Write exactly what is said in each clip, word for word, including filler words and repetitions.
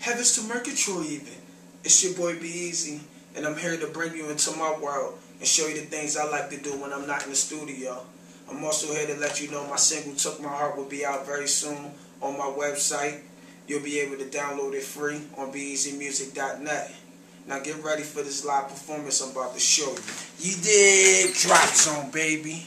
Heavens to Murgatroyd even. It's your boy Be Easy, and I'm here to bring you into my world and show you the things I like to do when I'm not in the studio. I'm also here to let you know my single Took My Heart will be out very soon on my website. You'll be able to download it free on be easy music dot net. Now get ready for this live performance I'm about to show you. You dig? Drop zone, baby.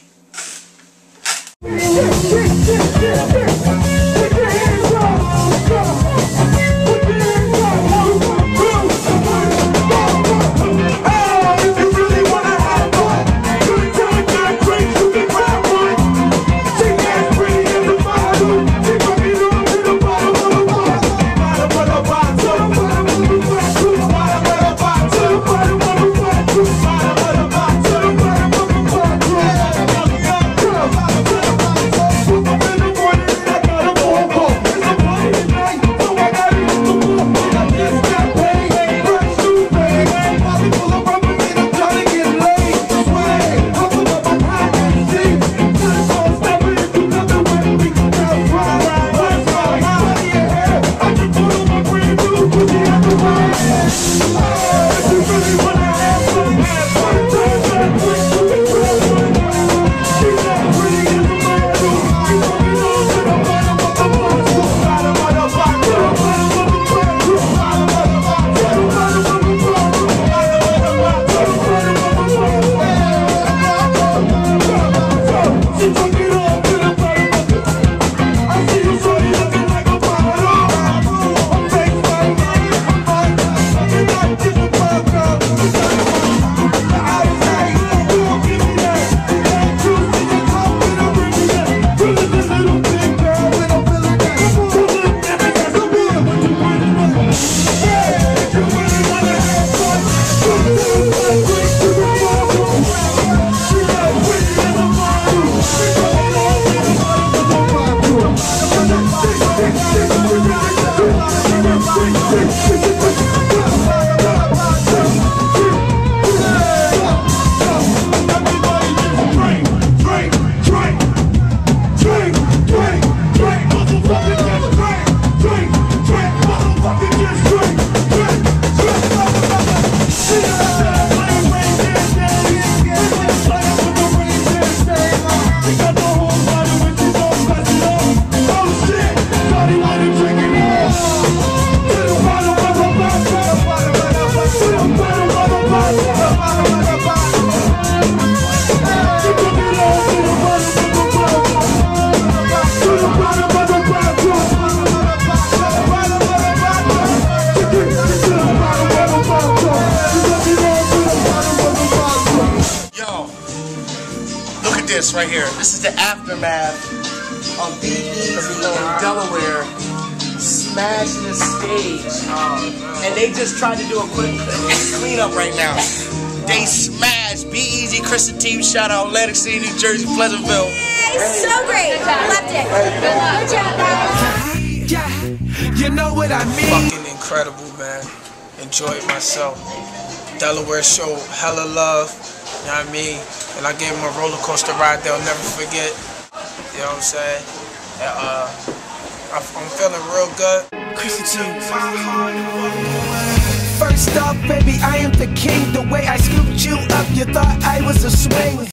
This right here. This is the aftermath of Be Easy in Delaware smashing the stage, and they just tried to do a quick cleanup right now. They smashed Be Easy, Chris and team. Shout out Atlantic City, New Jersey, Pleasantville. It's so great. I loved it. Good job, guys. Yeah, you know what I mean. Fucking incredible, man. Enjoyed myself. Delaware show hella love. You know what I mean? And I gave him a roller coaster ride they'll never forget. You know what I'm saying? And, uh, I'm feeling real good. First off, baby, I am the king. The way I scooped you up, you thought I was a swing.